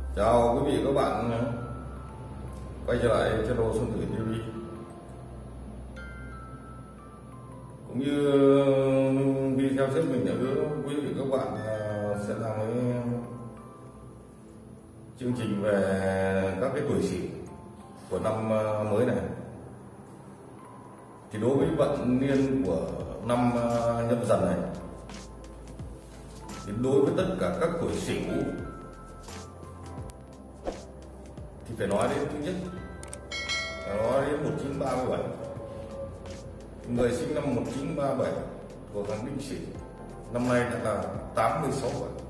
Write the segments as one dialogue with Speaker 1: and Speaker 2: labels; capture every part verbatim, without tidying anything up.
Speaker 1: Chào quý vị các bạn quay trở lại channel Xuân Thủy ti vi. Cũng như video trước mình đã hứa quý vị các bạn sẽ làm cái chương trình về các cái tuổi Sửu của năm mới này. Thì đối với vận niên của năm Nhâm Dần này, thì đối với tất cả các tuổi Sửu thì phải nói đến thứ nhất là nói đến một nghìn chín trăm ba mươi bảy, người sinh năm một nghìn chín trăm ba mươi bảy của tháng Đinh Sửu năm nay đã là tám mươi sáu tuổi.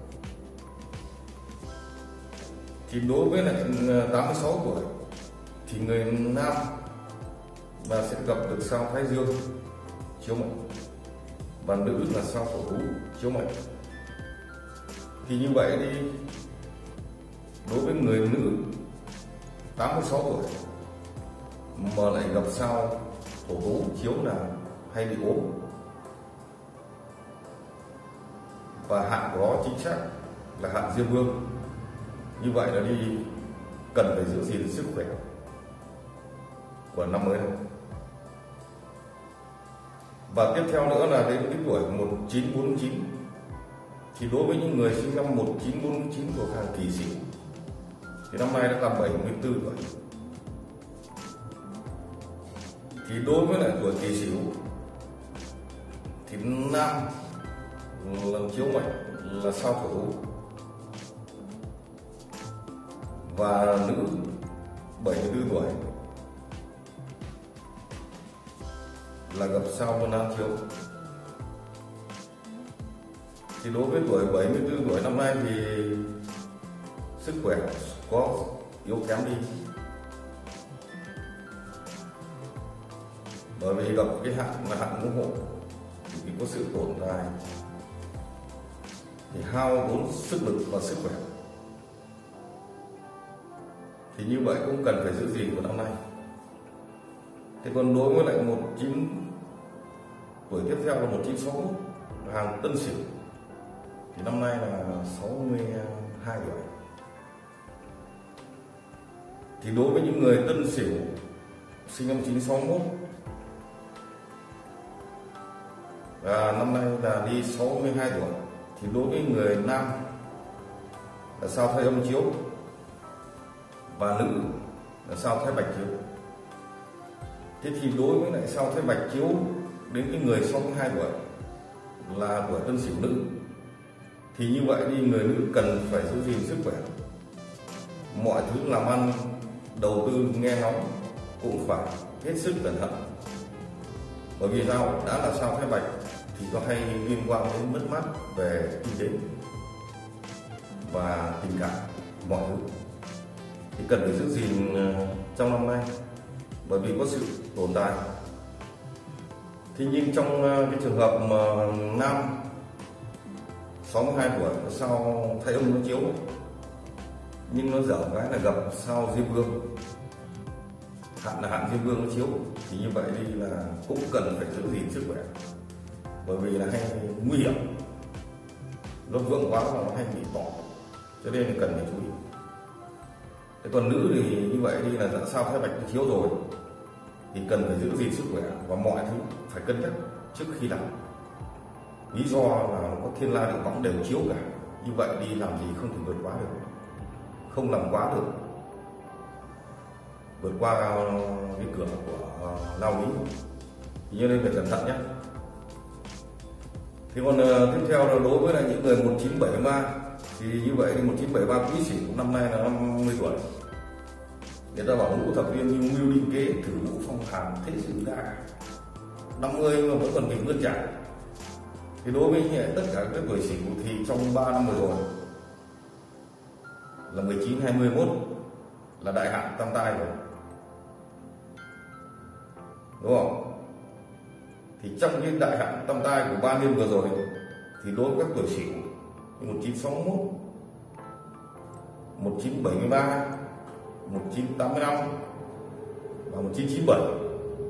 Speaker 1: Thì đối với lại tám mươi sáu tuổi thì người nam là sẽ gặp được sao Thái Dương chiếu mệnh, và nữ là sao Thổ Tú chiếu mệnh. Thì như vậy đi, đối với người nữ tám mươi sáu tuổi mà lại gặp sao Thổ Tú chiếu là hay bị ốm, và hạn của nó chính xác là hạn Diêm Vương, như vậy là đi cần phải giữ gìn sức khỏe của năm mới này. Và tiếp theo nữa là đến cái tuổi một nghìn chín trăm bốn mươi chín, thì đối với những người sinh năm một nghìn chín trăm bốn mươi chín của hàng Kỷ Sửu thì năm nay đã là bảy mươi tư tuổi. Thì đối với lại tuổi Kỷ Sửu thì nam làm chiếu mệnh là sao Thổ Tú, và nữ bảy mươi tư tuổi là gặp sao Vân An chiếu. Thì đối với tuổi bảy mươi tư tuổi năm nay thì sức khỏe có yếu kém đi, bởi vì gặp cái hạn là hạn ngũ hộ thì có sự tổn dài, thì hao tốn sức lực và sức khỏe. Thì như vậy cũng cần phải giữ gìn của năm nay. Thế còn đối với lại một chín tuổi tiếp theo là một nghìn chín trăm sáu mươi mốt hàng Tân Sửu thì năm nay là sáu mươi hai tuổi. Thì đối với những người Tân Sửu sinh năm một nghìn chín trăm sáu mươi mốt và năm nay là đi sáu mươi hai tuổi, thì đối với người nam là sao Thái Âm chiếu, và nữ là sao Thái Bạch chiếu. Thế thì đối với lại sao Thái Bạch chiếu đến cái người sáu mươi hai tuổi là tuổi Tân Sửu nữ, thì như vậy đi người nữ cần phải giữ gìn sức khỏe, mọi thứ làm ăn đầu tư nghe ngóng cũng phải hết sức cẩn thận. Bởi vì sao? Đã là sao Thái Bạch thì có hay liên quan đến mất mát về kinh tế và tình cảm, mọi thứ thì cần phải giữ gìn trong năm nay, bởi vì có sự tồn tại. Thế nhưng trong cái trường hợp mà nam sáu mươi hai tuổi sao Thái Âm nó chiếu, nhưng nó dở cái là gặp sao Diêm Vương, hạn là hạn Diêm Vương nó chiếu, thì như vậy đi là cũng cần phải giữ gìn sức khỏe, bởi vì là hay nguy hiểm, nó vượng quá là nó hay bị bỏ, cho nên là cần phải chú ý. Thế còn nữ thì như vậy đi là đã sao Thái Bạch nó chiếu rồi thì cần phải giữ gìn sức khỏe và mọi thứ phải cân nhắc trước khi làm. Lý do là nó có thiên la địa võng đều chiếu cả, như vậy đi làm gì không thể vượt quá được, không làm quá được, vượt qua cái cửa của lao lý, cho nên phải cẩn thận nhé. Thì còn tiếp theo là đối với lại những người một nghìn chín trăm bảy mươi ba thì như vậy thì một nghìn chín trăm bảy mươi ba Quý Sửu năm nay là năm mươi tuổi. Người ta bảo ngũ thập viên như mưu linh kế, thử ngũ phong hàn, thế sự đã năm mươi mà vẫn còn bị vươn trải. Thì đối với tất cả các tuổi Sửu thì trong ba năm vừa rồi là mười chín, hai mươi, hai mươi mốt là đại hạn tam tai rồi, đúng không? Thì trong cái đại hạn tam tai của ba niên vừa rồi thì đối với các tuổi Sửu một nghìn chín trăm sáu mươi mốt, một nghìn chín trăm bảy mươi ba, một nghìn chín trăm tám mươi lăm và một nghìn chín trăm chín mươi bảy,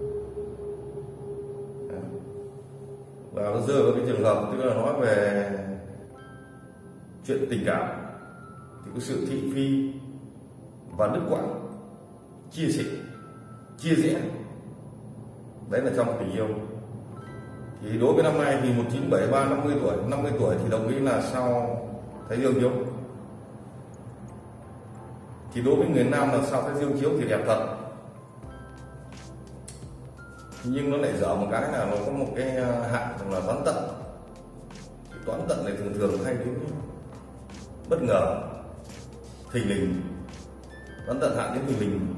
Speaker 1: và nó rơi vào cái trường hợp tức là nói về chuyện tình cảm thì có sự thị phi và đứt quãng, chia sẻ, chia rẽ. Đấy là trong tình yêu. Thì đối với năm nay thì một chín bảy ba, năm mươi tuổi, năm mươi tuổi thì đồng ý là sao Thái Dương chiếu. Thì đối với người nam là sao Thái Dương chiếu thì đẹp thật. Nhưng nó lại dở một cái là nó có một cái hạn là toán tận. Toán tận này thường thường hay đến bất ngờ, thình lình. Toán tận hạn đến thình lình.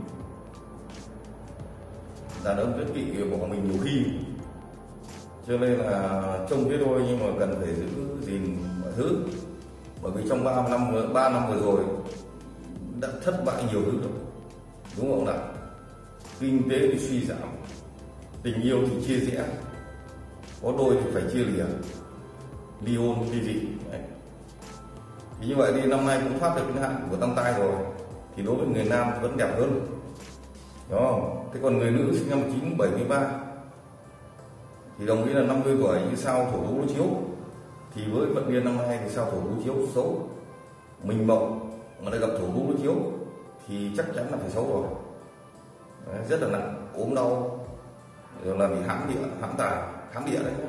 Speaker 1: Đàn ông rất kỵ bỏ mình nhiều khi, cho nên là trông thế thôi nhưng mà cần phải giữ gìn mọi thứ. Bởi vì trong ba năm ba năm vừa rồi đã thất bại nhiều thứ rồi, đúng không nào? Kinh tế thì suy giảm, tình yêu thì chia rẽ, có đôi thì phải chia lìa, ly hôn, ly dị. Đấy. Thì như vậy thì năm nay cũng thoát được cái hạn của tam tai rồi, thì đối với người nam vẫn đẹp hơn, đúng không? Thế còn người nữ sinh năm một chín bảy ba thì đồng ý là năm mươi tuổi như sao thổ thú nó chiếu, thì với vận niên năm nay thì sao thổ thú chiếu xấu, mình mộng mà lại gặp thổ thú nó chiếu thì chắc chắn là phải xấu rồi. Đấy, rất là nặng, ốm đau, rồi là bị hãm địa, hãm tài, hãm địa đấy.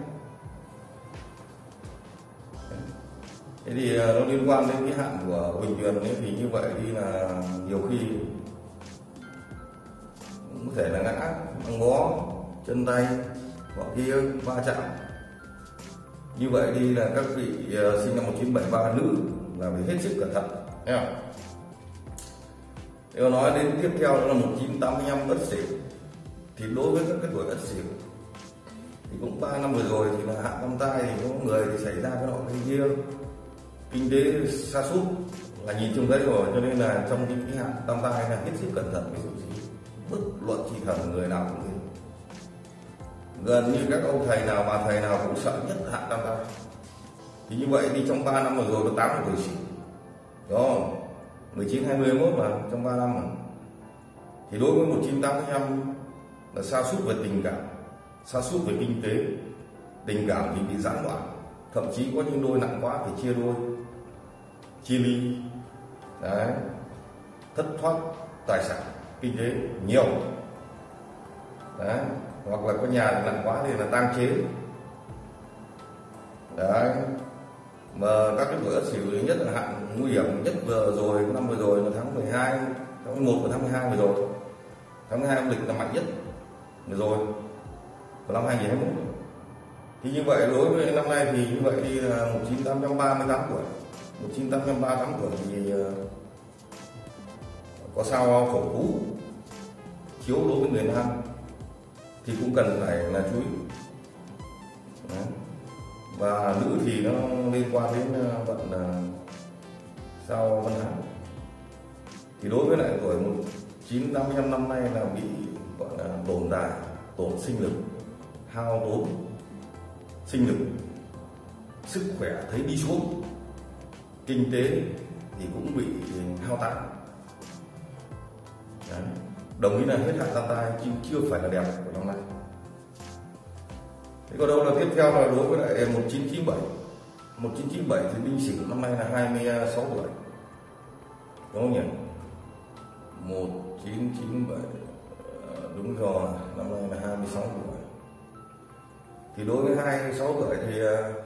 Speaker 1: Thế thì nó liên quan đến cái hạn của Huỳnh Tuyền ấy, thì như vậy thì là nhiều khi cũng có thể là ngã, ngó, chân tay, hoặc kia va chạm. Như vậy đi là các vị sinh năm một chín bảy ba nữ là phải hết sức cẩn thận. Nếu nói đến tiếp theo đó là một chín tám lăm Ất Sửu, thì đối với các cái tuổi Ất Sửu thì cũng ba năm vừa rồi thì là hạn tam tai, thì có người thì xảy ra cái nọ cái kia, kinh tế sa sút là nhìn chung đấy rồi, cho nên là trong những cái hạn tam tai là hết sức cẩn thận. Ví dụ gì bất luận chi thần người nào cũng thế, gần như các ông thầy nào bà thầy nào cũng sợ nhất hạn tam tai. Thì như vậy đi trong ba năm vừa rồi có tám là tuổi Sửu đó, mười chín hai mươi mốt mà trong ba năm mà. Thì đối với một chín tám lăm là sa sút về tình cảm, sa sút về kinh tế, tình cảm thì bị gián đoạn, thậm chí có những đôi nặng quá phải chia đôi, chia ly. Đấy, thất thoát tài sản, kinh tế nhiều. Đấy, hoặc là có nhà thì nặng quá thì là tang chế. Đấy, mà các cái tuổi Ất Sửu nhất là hạn nguy hiểm nhất vừa rồi, năm vừa rồi là tháng mười hai, tháng mười một và tháng mười hai vừa rồi. Tháng mười hai âm lịch là mạnh nhất vừa rồi của năm hai nghìn không trăm hai mươi mốt. Thì như vậy đối với năm nay thì như vậy thì là một chín tám ba mươi tám tuổi, một chín tám ba mươi tám tuổi thì có sao thổ phú chiếu đối với người nam thì cũng cần phải là chú ý. Đấy. Và nữ thì nó liên quan đến vận sao Văn Hán. Thì đối với lại tuổi một chín tám lăm năm nay là bị gọi là tổn tài, tổn sinh lực, hao tốn sinh lực, sức khỏe thấy đi xuống, kinh tế thì cũng bị hao tán. Đấy. Đồng ý là hết hạn tam tai chứ chưa phải là đẹp của năm nay. Thế còn đâu là tiếp theo là đối với lại một chín chín bảy, một chín chín bảy thì Đinh Sửu năm nay là hai mươi sáu tuổi, đúng không nhỉ? một chín chín bảy đúng rồi, năm nay là hai mươi sáu tuổi. Thì đối với hai mươi sáu tuổi thì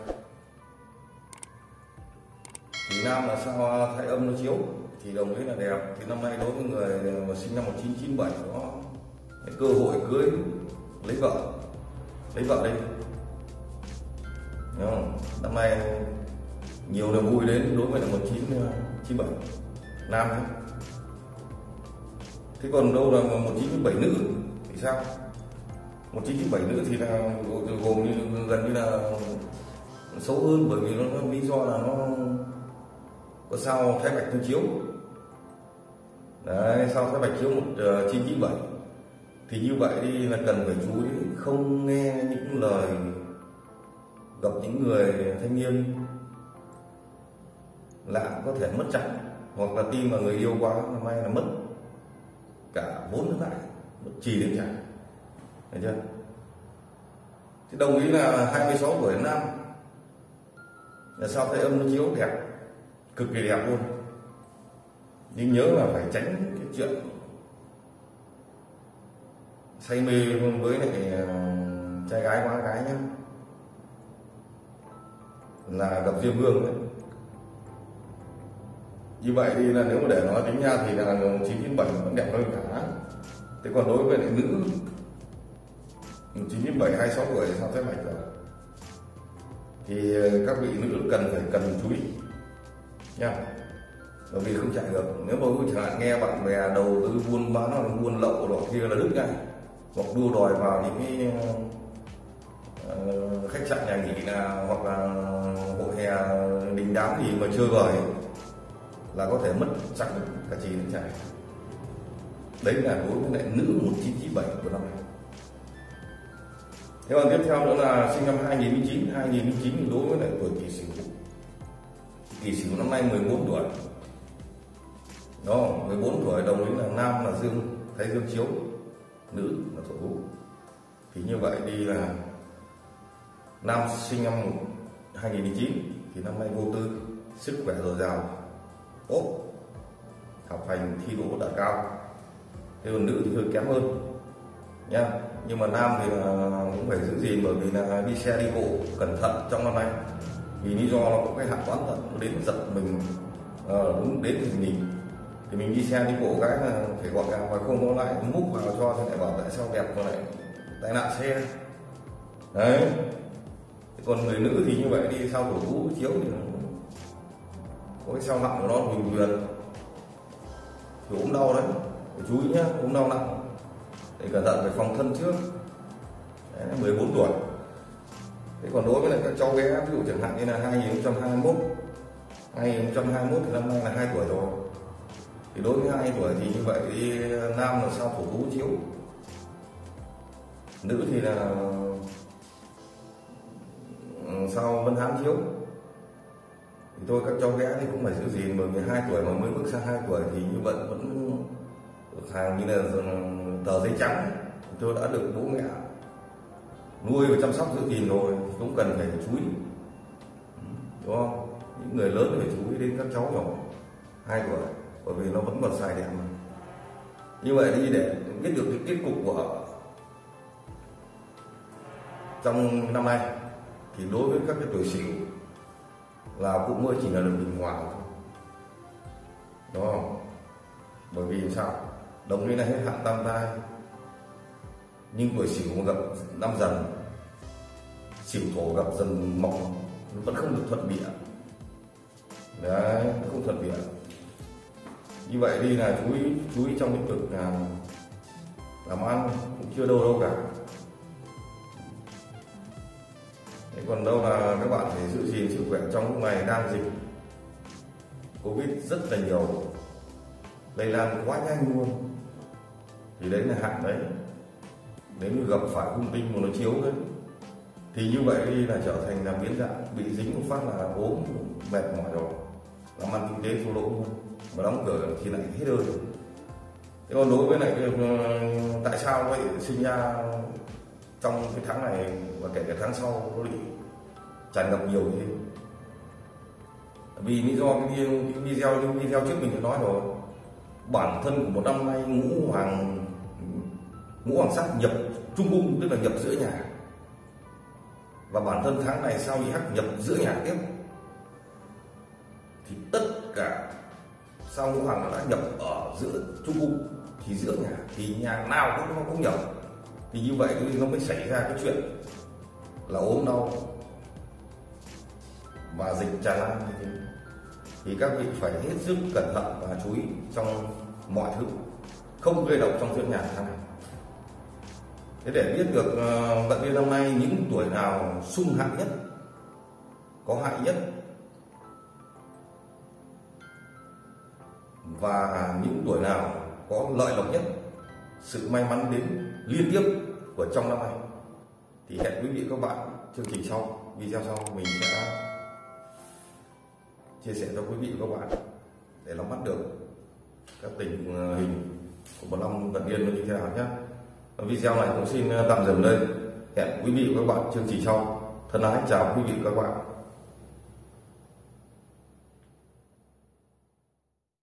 Speaker 1: thì nam là sao Thái Âm nó chiếu thì đồng ý là đẹp. Thì năm nay đối với người mà sinh năm một chín chín bảy có cơ hội cưới, lấy vợ, lấy vợ đây, đúng không? Năm nay nhiều niềm vui đến đối với là một chín chín bảy nam ấy. Thế còn đâu là một chín chín bảy nữ thì sao? một chín chín bảy nữ thì là gồm như gần như là xấu hơn, bởi vì nó, nó lý do là nó có sao Thái Bạch nó chiếu. Đấy, sao Thái Bạch chiếu một chín chín bảy thì như vậy đi là cần phải chú ý không nghe những lời gặp những người thanh niên lạ có thể mất chặn, hoặc là tin vào người yêu quá năm nay là mất cả vốn lẫn lãi, mất trì đến trả. Thấy chưa? Thì đồng ý là hai mươi sáu tuổi nam là sao Thái Âm nó chiếu đẹp, cực kỳ đẹp luôn. nhưng nhớ là phải tránh cái chuyện say mê với lại trai gái quá gái nhé, là gặp Diêm Vương đấy. Như vậy thì là nếu mà để nói tính ra thì là chín chín bảy vẫn đẹp hơn cả. Thế còn đối với lại nữ chín chín bảy hai mươi sáu tuổi sao thế mạch rồi, thì các vị nữ cần phải cần chú ý nha, bởi vì không chạy được. Nếu mà chẳng hạn nghe bạn bè đầu tư buôn bán hoặc buôn lậu đó kia là đứt ngay, hoặc đua đòi vào những cái uh, khách sạn nhà nghỉ là hoặc là hội hè đình đám gì mà chưa vời là có thể mất chắc cả chi đến chạy. Đấy là đối với lại nữ một chín chín bảy của năm nay. Thế còn tiếp theo nữa là sinh năm hai nghìn chín, hai nghìn chín thì đối với lại tuổi Kỷ Sửu. Kỷ Sửu năm nay mười bốn tuổi. Đó, mười bốn tuổi đồng ý là nam là dương, thấy dương chiếu, nữ là thổ vũ. Thì như vậy đi là nam sinh năm hai nghìn chín thì năm nay vô tư, sức khỏe dồi dào, tốt, học hành thi đỗ đạt cao. Thế còn nữ thì hơi kém hơn nha. Nhưng mà nam thì là cũng phải giữ gìn, bởi vì là đi xe đi bộ cẩn thận trong năm nay, vì lý do nó có cái hạn toán tận nó đến giật mình, uh, đúng đến thì mình thì mình đi xe đi bộ cái là phải gọn gàng và không có lại múc vào cho thì lại bảo tại sao đẹp mà lại tai nạn xe đấy. Thế còn người nữ thì như vậy đi sau tổ vũ chiếu thì có cái sao nặng của nó bình thường thì ốm đau đấy, phải chú ý nhá, ốm đau nặng để cẩn thận, phải phòng thân trước. Đấy, mười bốn tuổi. Thế còn đối với lại các cháu bé, ví dụ chẳng hạn như là hai nghìn không trăm hai mươi mốt, hai nghìn không trăm hai mươi mốt thì năm nay là hai tuổi rồi, thì đối với hai tuổi thì như vậy thì nam là sao thổ vũ chiếu, nữ thì là sao Vân Hán chiếu. Thì thôi các cháu bé thì cũng phải giữ gìn, bởi vì hai tuổi mà mới bước sang hai tuổi thì như vậy vẫn hàng như là tờ giấy trắng, tôi đã được bố mẹ nuôi và chăm sóc giữ gìn rồi, cũng cần phải chú ý, đúng không? Những người lớn phải chú ý đến các cháu nhỏ hai tuổi, bởi vì nó vẫn còn xài đẹp mà. Như vậy đi để biết được cái kết cục của trong năm nay thì đối với các cái tuổi Sửu là cũng mới chỉ là được bình hòa thôi, đúng không? Bởi vì sao? Đồng ý là hết hạn tam tai, nhưng tuổi Sửu mà gặp năm Dần, Sửu thổ gặp Dần mộc vẫn không được thuận địa đấy, không thuận địa. Như vậy đi là chú ý chú ý trong lĩnh vực là làm ăn cũng chưa đâu đâu cả. Thế còn đâu là các bạn phải giữ gìn sức khỏe trong lúc này đang dịch Covid rất là nhiều, lây lan quá nhanh luôn, thì đấy là hạn đấy. Nếu như gặp phải hung tinh mà nó chiếu đấy thì như vậy đi là trở thành là biến dạng, bị dính một phát là ốm mệt mỏi rồi, làm ăn kinh tế thua lỗ luôn, mà đóng cửa thì lại hết hơi. Thế còn đối với lại tại sao vậy sinh ra trong cái tháng này và kể cả tháng sau nó bị tràn ngập nhiều như thế? Vì lý do cái, cái video cái video trước mình đã nói rồi, bản thân của một năm nay ngũ hoàng ngũ hoàng sắc nhập trung cung, tức là nhập giữa nhà, và bản thân tháng này sao bị hắc nhập giữa nhà tiếp, thì tất cả sao ngũ hoàng nó đã nhập ở giữa trung cung, thì giữa nhà thì nhà nào cũng nó cũng nhập, thì như vậy nó mới xảy ra cái chuyện là ốm đau và dịch tràn lan như thế. Thì các vị phải hết sức cẩn thận và chú ý trong mọi thứ, không gây động trong giữa nhà tháng này. Thế để biết được uh, vận niên năm nay những tuổi nào xung hại nhất, có hại nhất, và những tuổi nào có lợi lộc nhất, sự may mắn đến liên tiếp của trong năm nay, thì hẹn quý vị các bạn chương trình sau, video sau mình sẽ chia sẻ cho quý vị và các bạn để nắm bắt được các tình hình của một năm vận niên như thế nào nhé. Video này cũng xin tạm dừng đây, hẹn quý vị và các bạn chương trình sau. Thân ái chào quý vị và các bạn.